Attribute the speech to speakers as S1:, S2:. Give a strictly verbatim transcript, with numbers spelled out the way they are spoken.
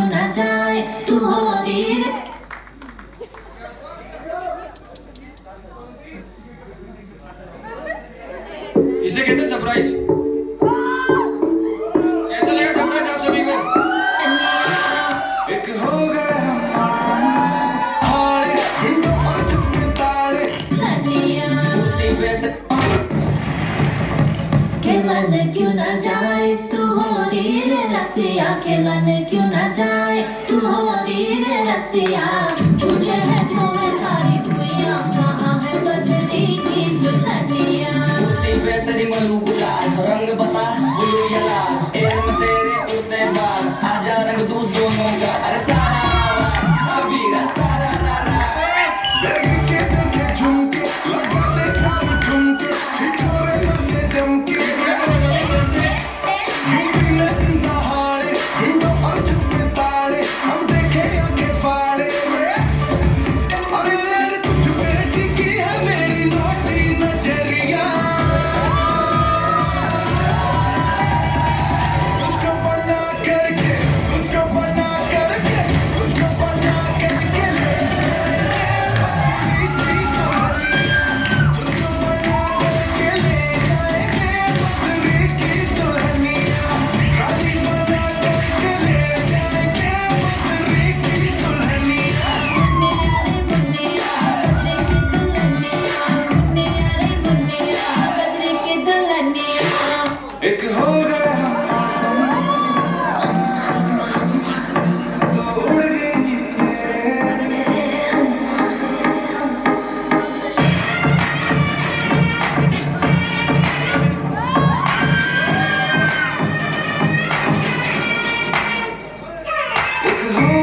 S1: क्यों ना जाए तू हो रे।
S2: इसे कहते हैं सरप्राइज। कैसा लगा सरप्राइज आप सभी को? एक हो गए हमारे हिंदू और चुप्पे ताले
S1: खेलन क्यों ना जाए तू हो रे रसिया, खेलन क्यों ना जाए तू हो रे रसिया। तुझे है तो मैं सारी दुनिया, कहाँ है बदरी की दुल्हनिया।
S3: तेरी मलूक लाल रंग बता ब्लू या लाल, एर में तेरे उड़ते बाल, आजा रंग दूध दोनों का। अरे सारा कबीरा सारा रारा
S2: देखे देखे झुमके लगाते चार ठुमके, छिछोरे बच्चे जमके नहाड़े हिंदू और चुप्पे ताले, हम देखे आंखें फाड़े। अरे यार तुझ पे टिकी है मेरी नोटी नजरिया, तुझको बना करके तुझको बना करके तुझको बना करके ले तुझको बना करके ले जाएंगे बदरी की दुल्हनिया, खाली बना करके ले जाएंगे बदरी की दुल्हनिया।
S1: मुन्ने यारे मुन्ने बदरी की दुल्हनिया।
S2: एक हो गए तो उड़ गई एक हो